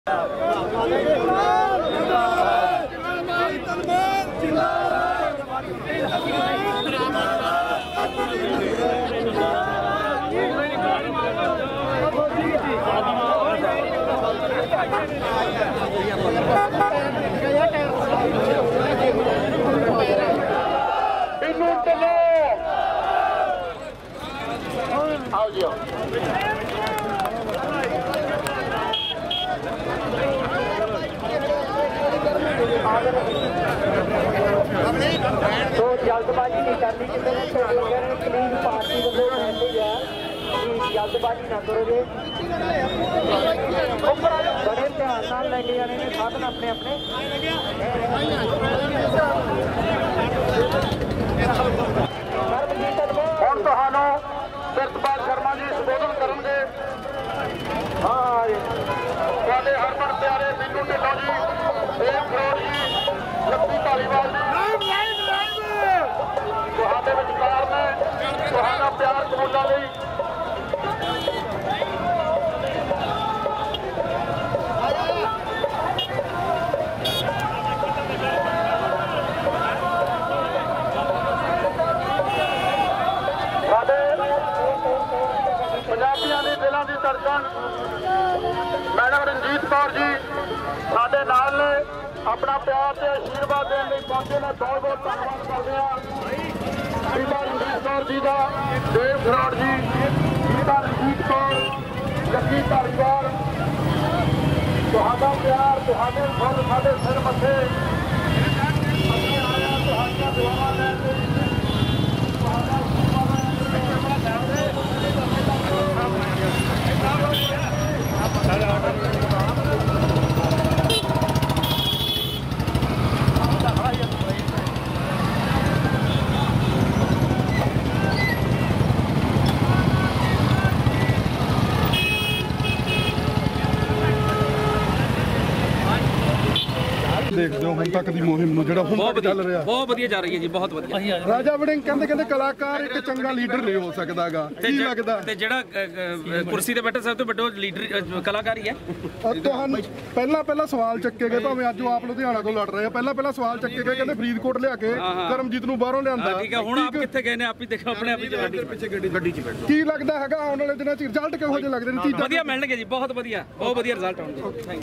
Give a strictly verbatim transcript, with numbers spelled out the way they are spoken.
आओ जी तो जल्दबाजी नहीं करनी किसी ने प्लीज पार्टी वालों मैसेज है कि जल्दबाजी ना करो जी बड़े ध्यान नाल लेके जाने ने साधन अपने अपने ਹੁਣ ਤੁਹਾਨੂੰ ਪ੍ਰਿਤਪਾਲ ਸ਼ਰਮਾ ਜੀ ਸੰਬੋਧਨ ਕਰਨਗੇ। ਹਾਂ ਜੀ ਤੁਹਾਡੇ ਹਰਮਨ ਪਿਆਰੇ ਬਿੰਦੂ ਢਿੱਲੋਂ ਜੀ, ਦੇਵ ਖਰੋੜ ਜੀ, ਲੱਕੀ ਧਾਲੀਵਾਲ ਜੀ ਤੁਹਾਡੇ ਵਿਚਕਾਰ ਨੇ। ਤੁਹਾਡਾ ਪਿਆਰ ਕਬੂਲਣ ਲਈ ਪੰਜਾਬੀਆਂ ਦੇ ਦਿਲਾਂ ਦੀ ਧੜਕਣ ਮੈਡਮ ਰਣਜੀਤ ਕੌਰ ਜੀ ਸਾਡੇ ਨਾਲ ਨੇ, ਆਪਣਾ ਪਿਆਰ ਤੇ ਆਸ਼ੀਰਵਾਦ ਦੇਣ ਲਈ ਪਹੁੰਚੇ ਨੇ। ਬਹੁਤ ਬਹੁਤ ਧੰਨਵਾਦ ਕਰਦੇ ਹਾਂ ਬੀਬਾ ਰਣਜੀਤ ਕੌਰ ਜੀ ਦਾ, ਦੇਵ ਖਰੋੜ ਜੀ, ਬੀਬਾ ਰਣਜੀਤ ਕੌਰ, ਲੱਕੀ ਧਾਲੀਵਾਲ, ਤੁਹਾਡਾ ਪਿਆਰ, ਤੁਹਾਡੇ ਫੁੱਲ ਸਾਡੇ ਸਿਰ ਮੱਥੇ। ਅਸੀਂ ਆਏ ਹਾਂ ਤੁਹਾਡੀਆਂ ਦੁਆਵਾਂ ਲੈਣ ਲਈ। देखते हो हम तक दी मुहिम ਨੂੰ ਜਿਹੜਾ ਹੁਣ ਤੱਕ ਚੱਲ ਰਿਹਾ ਬਹੁਤ ਵਧੀਆ ਜਾ ਰਹੀ ਹੈ ਜੀ, ਬਹੁਤ ਵਧੀਆ। ਰਾਜਾ ਵੜਿੰਗ ਕਹਿੰਦੇ ਕਹਿੰਦੇ ਕਲਾਕਾਰ ਇੱਕ ਚੰਗਾ ਲੀਡਰ ਨਹੀਂ ਹੋ ਸਕਦਾਗਾ, ਕੀ ਲੱਗਦਾ? ਤੇ ਜਿਹੜਾ ਕੁਰਸੀ ਤੇ ਬੈਠਾ ਸਭ ਤੋਂ ਵੱਡਾ ਲੀਡਰ ਕਲਾਕਾਰ ਹੀ ਹੈ। ਤੁਹਾਨੂੰ ਪਹਿਲਾਂ ਪਹਿਲਾਂ ਸਵਾਲ ਚੱਕੇ ਗਏ, ਭਾਵੇਂ ਅੱਜ ਆਪ ਲੁਧਿਆਣਾ ਤੋਂ ਲੜ ਰਹੇ ਆ, ਪਹਿਲਾਂ ਪਹਿਲਾਂ ਸਵਾਲ ਚੱਕੇ ਗਏ, ਕਹਿੰਦੇ ਫਰੀਦਕੋਟ ਲਿਆ ਕੇ ਕਰਮਜੀਤ ਨੂੰ ਬਾਹਰੋਂ ਲਿਆਂਦਾ। ਠੀਕ ਹੈ, ਹੁਣ ਆਪ ਕਿੱਥੇ ਗਏ ਨੇ? ਆਪ ਹੀ ਦੇਖੋ, ਆਪਣੇ ਆਪ ਹੀ ਪਿੱਛੇ ਗੱਡੀ ਗੱਡੀ 'ਚ ਬੈਠੋ। ਕੀ ਲੱਗਦਾ ਹੈਗਾ ਆਉਣ ਵਾਲੇ ਦਿਨਾਂ 'ਚ ਰਿਜ਼ਲਟ ਕਿਹੋ ਜਿਹੇ ਲੱਗਦੇ ਨੇ? ਵਧੀਆ ਮਿਲਣਗੇ ਜੀ, ਬਹੁਤ ਵਧੀਆ, ਬਹੁਤ ਵਧੀਆ ਰਿਜ਼ਲਟ ਆਉਣਗੇ।